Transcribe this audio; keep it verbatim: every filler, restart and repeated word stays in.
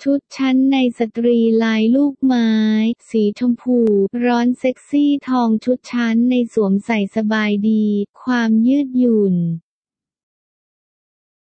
ชุดชั้นในสตรีลายลูกไม้สีชมพูร้อนเซ็กซี่ทองชุดชั้นในสวมใส่สบายดีความยืดหยุ่น